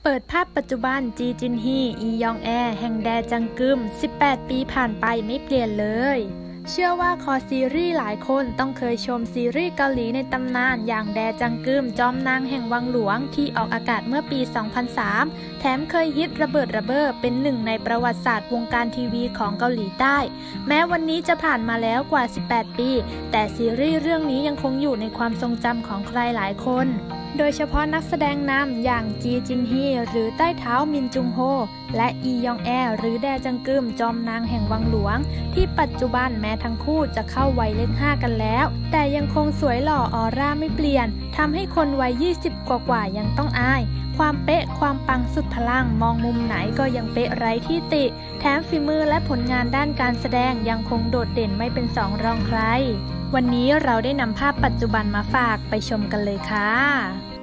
เปิดภาพปัจจุบันจีจินฮีอียองแอแห่งแดจังกึม18 ปีผ่านไปไม่เปลี่ยนเลยเชื่อว่าคอซีรีส์หลายคนต้องเคยชมซีรีส์เกาหลีในตำนานอย่างแดจังกึมจอมนางแห่งวังหลวงที่ออกอากาศเมื่อปี 2003 แถมเคยฮิตระเบิดระเบ้อเป็นหนึ่งในประวัติศาสตร์วงการทีวีของเกาหลีใต้แม้วันนี้จะผ่านมาแล้วกว่า 18 ปีแต่ซีรีส์เรื่องนี้ยังคงอยู่ในความทรงจำของใครหลายคนโดยเฉพาะนักแสดงนำอย่างจีจินฮีหรือใต้เท้ามินจุงโฮและอียองแอหรือแดจังกึมจอมนางแห่งวังหลวงที่ปัจจุบันแม้ทั้งคู่จะเข้าวัยเลข 5 กันแล้วแต่ยังคงสวยหล่อออร่าไม่เปลี่ยนทำให้คนวัย 20 กว่ายังต้องอายความเป๊ะความปังสุดพลังมองมุมไหนก็ยังเป๊ะไร้ที่ติแถมฝีมือและผลงานด้านการแสดงยังคงโดดเด่นไม่เป็นสองรองใครวันนี้เราได้นำภาพปัจจุบันมาฝากไปชมกันเลยค่ะ